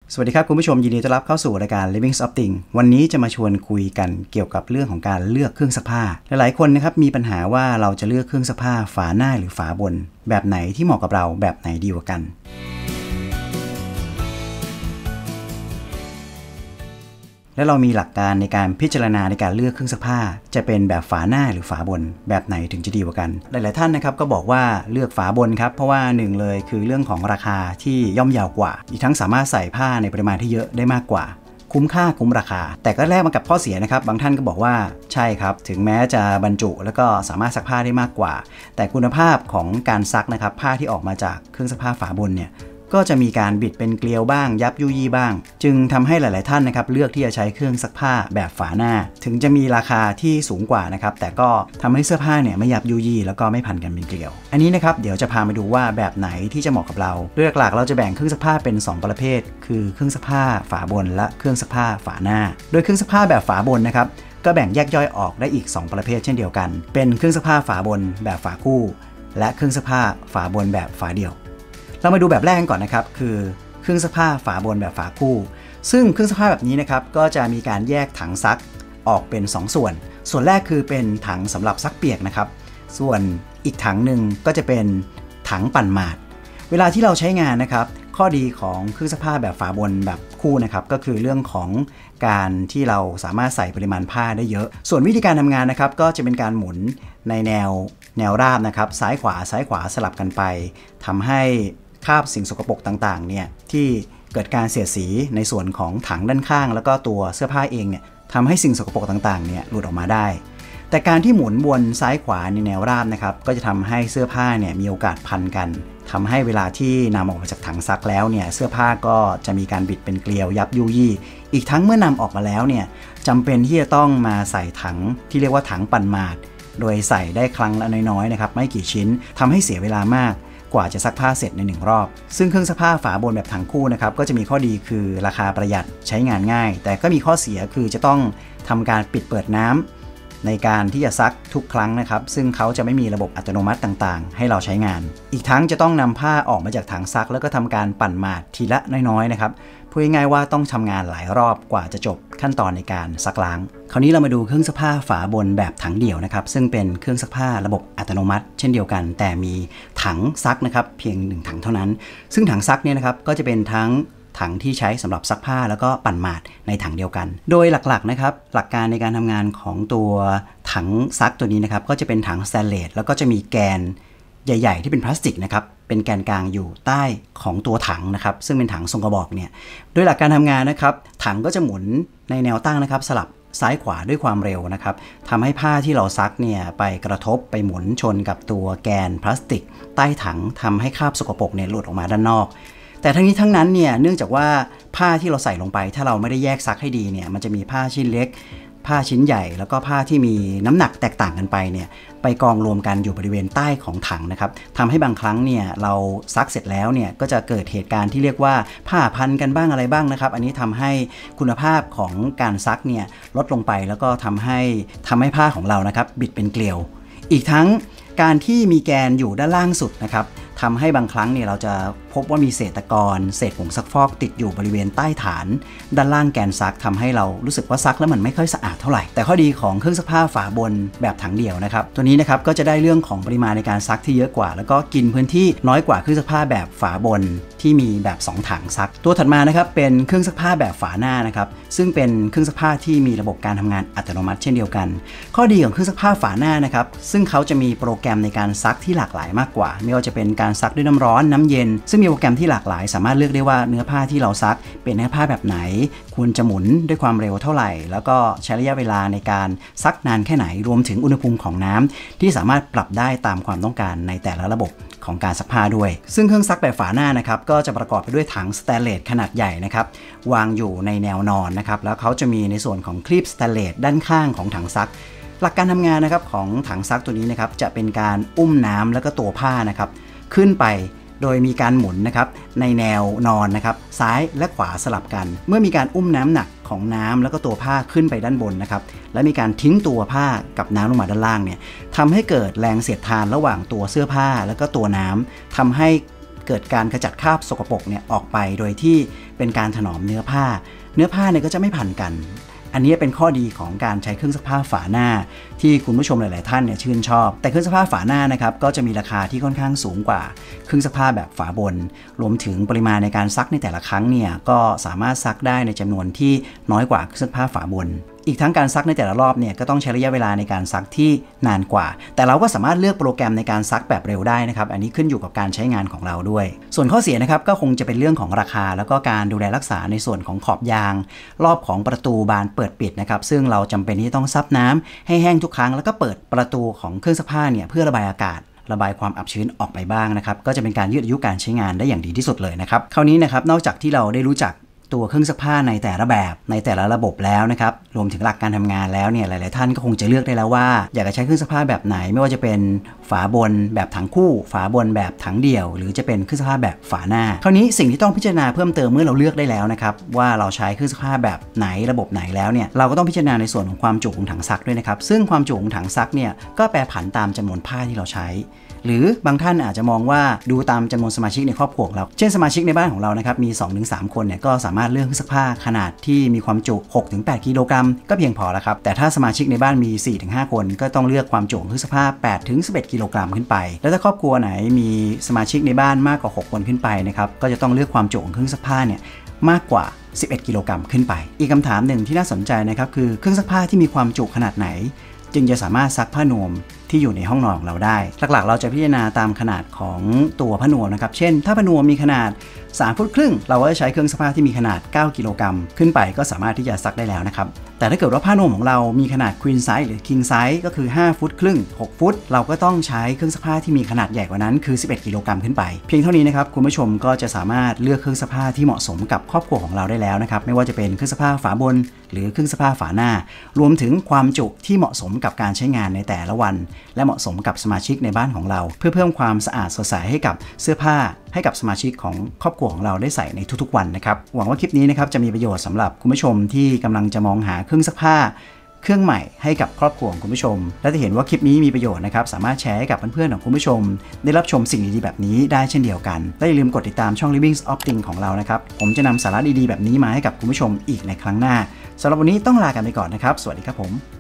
สวัสดีครับคุณผู้ชมยินดีต้อนรับเข้าสู่รายการ Living of Things วันนี้จะมาชวนคุยกันเกี่ยวกับเรื่องของการเลือกเครื่องซักผ้าหลายๆคนนะครับมีปัญหาว่าเราจะเลือกเครื่องซักผ้าฝาหน้าหรือฝาบนแบบไหนที่เหมาะกับเราแบบไหนดีกว่ากันและเรามีหลักการในการพิจารณาในการเลือกเครื่องซักผ้าจะเป็นแบบฝาหน้าหรือฝาบนแบบไหนถึงจะดีกว่ากันหลายๆท่านนะครับก็บอกว่าเลือกฝาบนครับเพราะว่าหนึ่งเลยคือเรื่องของราคาที่ย่อมเยาวกว่าอีกทั้งสามารถใส่ผ้าในปริมาณที่เยอะได้มากกว่าคุ้มค่าคุ้มราคาแต่ก็แลกมากับข้อเสียนะครับบางท่านก็บอกว่าใช่ครับถึงแม้จะบรรจุแล้วก็สามารถซักผ้าได้มากกว่าแต่คุณภาพของการซักนะครับผ้าที่ออกมาจากเครื่องซักผ้าฝาบนเนี่ยก็จะมีการบิดเป็นเกลียวบ้างยับยุยี่บ้างจึงทำให้หลายๆท่านนะครับเลือกที่จะใช้เครื่องซักผ้าแบบฝาหน้าถึงจะมีราคาที่สูงกว่านะครับแต่ก็ทำให้เสื้อผ้าเนี่ยไม่ยับยุยี่แล้วก็ไม่พันกันเป็นเกลียวอันนี้นะครับเดี๋ยวจะพามาดูว่าแบบไหนที่จะเหมาะกับเราโดยหลักๆเราจะแบ่งเครื่องซักผ้าเป็น2ประเภทคือเครื่องซักผ้าฝาบนและเครื่องซักผ้าฝาหน้าโดยเครื่องซักผ้าแบบฝาบนนะครับก็แบ่งแยกย่อยออกได้อีก2ประเภทเช่นเดียวกันเป็นเครื่องซักผ้าฝาบนแบบฝาคู่และเครื่องซักผ้าฝาบนแบบฝาเดี่ยวเรามาดูแบบแรกกันก่อนนะครับคือเครื่องซักผ้าฝาบนแบบฝาคู่ซึ่งเครื่องซักผ้าแบบนี้นะครับก็จะมีการแยกถังซักออกเป็น2ส่วนแรกคือเป็นถังสำหรับซักเปียกนะครับส่วนอีกถังหนึ่งก็จะเป็นถังปั่นหมาดเวลาที่เราใช้งานนะครับข้อดีของเครื่องซักผ้าแบบฝาบนแบบคู่นะครับก็คือเรื่องของการที่เราสามารถใส่ปริมาณผ้าได้เยอะส่วนวิธีการทำงานนะครับก็จะเป็นการหมุนในแนวราบนะครับซ้ายขวาสลับกันไปทำให้คราบสิ่งสกปรกต่างๆเนี่ยที่เกิดการเสียดสีในส่วนของถังด้านข้างแล้วก็ตัวเสื้อผ้าเองเนี่ยทำให้สิ่งสกปรกต่างๆเนี่ยหลุดออกมาได้แต่การที่หมุนวนซ้ายขวาในแนวราบนะครับก็จะทำให้เสื้อผ้าเนี่ยมีโอกาสพันกันทำให้เวลาที่นำออกมาจากถังซักแล้วเนี่ยเสื้อผ้าก็จะมีการบิดเป็นเกลียวยับยุยี่อีกทั้งเมื่อนำออกมาแล้วเนี่ยจำเป็นที่จะต้องมาใส่ถังที่เรียกว่าถังปั่นหมาดโดยใส่ได้ครั้งละน้อยๆนะครับไม่กี่ชิ้นทำให้เสียเวลามากกว่าจะซักผ้าเสร็จใน1รอบซึ่งเครื่องซักผ้าฝาบนแบบถังคู่นะครับก็จะมีข้อดีคือราคาประหยัดใช้งานง่ายแต่ก็มีข้อเสียคือจะต้องทำการปิดเปิดน้ำในการที่จะซักทุกครั้งนะครับซึ่งเขาจะไม่มีระบบอัตโนมัติต่างๆให้เราใช้งานอีกทั้งจะต้องนำผ้าออกมาจากถังซักแล้วก็ทำการปั่นหมาดทีละน้อยๆนะครับพูดง่ายๆว่าต้องทำงานหลายรอบกว่าจะจบขั้นตอนในการซักล้างคราวนี้เรามาดูเครื่องซักผ้าฝาบนแบบถังเดี่ยวนะครับซึ่งเป็นเครื่องซักผ้าระบบอัตโนมัติเช่นเดียวกันแต่มีถังซักนะครับเพียง1ถังเท่านั้นซึ่งถังซักเนี่ยนะครับก็จะเป็นทั้งถังที่ใช้สำหรับซักผ้าแล้วก็ปั่นหมาดในถังเดียวกันโดยหลักๆนะครับหลักการในการทำงานของตัวถังซักตัวนี้นะครับก็จะเป็นถังสแตนเลสแล้วก็จะมีแกนใหญ่ๆที่เป็นพลาสติกนะครับเป็นแกนกลางอยู่ใต้ของตัวถังนะครับซึ่งเป็นถังทรงกระบอกเนี่ยโดยหลักการทำงานนะครับถังก็จะหมุนในแนวตั้งนะครับสลับซ้ายขวาด้วยความเร็วนะครับทำให้ผ้าที่เราซักเนี่ยไปกระทบไปหมุนชนกับตัวแกนพลาสติกใต้ถังทำให้คราบสกปรกเนี่ยหลุดออกมาด้านนอกแต่ทั้งนี้ทั้งนั้นเนี่ยเนื่องจากว่าผ้าที่เราใส่ลงไปถ้าเราไม่ได้แยกซักให้ดีเนี่ยมันจะมีผ้าชิ้นเล็กผ้าชิ้นใหญ่แล้วก็ผ้าที่มีน้ำหนักแตกต่างกันไปเนี่ยไปกองรวมกันอยู่บริเวณใต้ของถังนะครับทำให้บางครั้งเนี่ยเราซักเสร็จแล้วเนี่ยก็จะเกิดเหตุการณ์ที่เรียกว่าผ้าพันกันบ้างอะไรบ้างนะครับอันนี้ทำให้คุณภาพของการซักเนี่ยลดลงไปแล้วก็ทำให้ผ้าของเรานะครับบิดเป็นเกลียวอีกทั้งการที่มีแกนอยู่ด้านล่างสุดนะครับทำให้บางครั้งเนี่ยเราจะพบว่ามีเศษตะกอนเศษผงซักฟอกติดอยู่บริเวณใต้ฐานด้านล่างแกนซักทำให้เรารู้สึกว่าซักแล้วมันไม่ค่อยสะอาดเท่าไหร่แต่ข้อดีของเครื่องซักผ้าฝาบนแบบถังเดี่ยวนะครับตัวนี้นะครับก็จะได้เรื่องของปริมาณในการซักที่เยอะกว่าแล้วก็กินพื้นที่น้อยกว่าเครื่องซักผ้าแบบฝาบนที่มีแบบ2ถังซักตัวถัดมานะครับเป็นเครื่องซักผ้าแบบฝาหน้านะครับซึ่งเป็นเครื่องซักผ้าที่มีระบบการทำงานอัตโนมัติเช่นเดียวกันข้อดีของเครื่องซักผ้าฝาหน้านะครับซึ่งเขาจะมีโปรแกรมในการซักที่หลากหลายมากกว่าไม่ว่าจะเป็นการซักด้วยน้ำร้อนน้ำเย็นซึ่งมีโปรแกรมที่หลากหลายสามารถเลือกได้ว่าเนื้อผ้าที่เราซักเป็นเนื้อผ้าแบบไหนควรจะหมุนด้วยความเร็วเท่าไหร่แล้วก็ใช้ระยะเวลาในการซักนานแค่ไหนรวมถึงอุณหภูมิของน้ำที่สามารถปรับได้ตามความต้องการในแต่ละระบบของการซักผ้าด้วยซึ่งเครื่องซักแบบฝาหน้านะครับก็จะประกอบไปด้วยถังสแตนเลสขนาดใหญ่นะครับวางอยู่ในแนวนอนนะครับแล้วเขาจะมีในส่วนของคลีปสแตนเลสด้านข้างของถังซักหลักการทำงานนะครับของถังซักตัวนี้นะครับจะเป็นการอุ้มน้ำแล้วก็ตัวผ้านะครับขึ้นไปโดยมีการหมุนนะครับในแนวนอนนะครับซ้ายและขวาสลับกันเมื่อมีการอุ้มน้ำหนักของน้ำแล้วก็ตัวผ้าขึ้นไปด้านบนนะครับและมีการทิ้งตัวผ้ากับน้ำลงมาด้านล่างเนี่ยทำให้เกิดแรงเสียดทานระหว่างตัวเสื้อผ้าแล้วก็ตัวน้ำทำให้เกิดการขจัดคราบสกปรกเนี่ยออกไปโดยที่เป็นการถนอมเนื้อผ้าเนี่ยก็จะไม่พันกันอันนี้เป็นข้อดีของการใช้เครื่องซักผ้าฝาหน้าที่คุณผู้ชมหลายๆท่านเนี่ยชื่นชอบแต่เครื่องซักผ้าฝาหน้านะครับก็จะมีราคาที่ค่อนข้างสูงกว่าเครื่องซักผ้าแบบฝาบนรวมถึงปริมาณในการซักในแต่ละครั้งเนี่ยก็สามารถซักได้ในจำนวนที่น้อยกว่าเครื่องซักผ้าฝาบนอีกทั้งการซักในแต่ละรอบเนี่ยก็ต้องใช้ระยะเวลาในการซักที่นานกว่าแต่เราก็สามารถเลือกโปรแกรมในการซักแบบเร็วได้นะครับอันนี้ขึ้นอยู่กับการใช้งานของเราด้วยส่วนข้อเสียนะครับก็คงจะเป็นเรื่องของราคาแล้วก็การดูแลรักษาในส่วนของขอบยางรอบของประตูบานเปิดปิดนะครับซึ่งเราจำเป็นที่ต้องซับน้ำให้แห้งทุกครั้งแล้วก็เปิดประตูของเครื่องซักผ้าเนี่ยเพื่อระบายอากาศระบายความอับชื้นออกไปบ้างนะครับก็จะเป็นการยืดอายุการใช้งานได้อย่างดีที่สุดเลยนะครับคราวนี้นะครับนอกจากที่เราได้รู้จักตัวเครื่องซักผ้าในแต่ละแบบในแต่ละระบบแล้วนะครับรวมถึงหลักการทำงานแล้วเนี่ยหลายๆท่านก็คงจะเลือกได้แล้วว่าอยากจะใช้เครื่องซักผ้าแบบไหนไม่ว่าจะเป็นฝาบนแบบถังคู่ฝาบนแบบถังเดี่ยวหรือจะเป็นเครื่องซักผ้าแบบฝาหน้าคราวนี้สิ่งที่ต้องพิจารณาเพิ่มเติมเมื่อเราเลือกได้แล้วนะครับว่าเราใช้เครื่องซักผ้าแบบไหนระบบไหนแล้วเนี่ยเราก็ต้องพิจารณาในส่วนของความจุของถังซักด้วยนะครับซึ่งความจุของถังซักเนี่ยก็แปรผันตามจำนวนผ้าที่เราใช้หรือบางท่านอาจจะมองว่าดูตามจำนวนสมาชิกในครอบครัวของเราเช่นสมาชิกในบ้านของเรานะครับมี 2-3 คนเนี่ยก็สามารถเลือกเครื่องซักผ้าขนาดที่มีความจุ 6-8 กิโลกรัมก็เพียงพอแล้วครับแต่ถ้าสมาชิกในบ้านมี 4-5 คนก็ต้องเลือกความจุเครื่องซักผ้า 8-11 กิโลกรัมขึ้นไปแล้วถ้าครอบครัวไหนมีสมาชิกในบ้านมากกว่า 6 คนขึ้นไปนะครับก็จะต้องเลือกความจุของเครื่องซักผ้าเนี่ยมากกว่า 11 กิโลกรัมขึ้นไปอีกคำถามหนึ่งที่น่าสนใจนะครับคือเครื่องซักผ้าที่มีความจุขนาดไหนจึงจะสามารถซักผ้านวมที่อยู่ในห้องนอนของเราได้หลักๆเราจะพิจารณาตามขนาดของตัวผ้านวมนะครับเช่นถ้าผ้านวมมีขนาด3 ฟุตครึ่งเราก็จะใช้เครื่องซักผ้าที่มีขนาด9 กิโลกรัมขึ้นไปก็สามารถที่จะซักได้แล้วนะครับแต่ถ้าเกิดว่าผ้านวมของเรามีขนาด Queen Size หรือ King Size ก็คือ5 ฟุตครึ่ง6 ฟุตเราก็ต้องใช้เครื่องซักผ้าที่มีขนาดใหญ่กว่านั้นคือ11 กิโลกรัมขึ้นไปเพียงเท่านี้นะครับคุณผู้ชมก็จะสามารถเลือกเครื่องซักผ้าที่เหมาะสมกับครอบครัวของเราได้แล้วนะครับไม่ว่าจะเป็นเครื่องซักผ้าฝาบนหรือเครื่องซักผ้าฝาหน้ารวมถึงความจุที่เหมาะสมกับการใช้งานในแต่ละวันและเหมาะสมกับสมาชิกในบ้านของเราเพื่อเพิ่มความสะอาดสดใสให้กับเสื้อผ้าให้กับสมาชิกของครอบครัวของเราได้ใส่ในทุกๆวันนะครับหวังว่าคลิปนี้นะครับจะมีประโยชน์สำหรับคุณผู้ชมที่กำลังจะมองหาเครื่องซักผ้าเครื่องใหม่ให้กับครอบครัวของคุณผู้ชมและถ้าเห็นว่าคลิปนี้มีประโยชน์นะครับสามารถแชร์ให้กับเพื่อนๆของคุณผู้ชมได้รับชมสิ่งดีๆแบบนี้ได้เช่นเดียวกันและอย่าลืมกดติดตามช่อง Living of Things ของเรานะครับผมจะนำสาระดีๆแบบนี้มาให้กับคุณผู้ชมอีกในครั้งหน้าสำหรับวันนี้ต้องลากันไปก่อนนะครับสวัสดีครับผม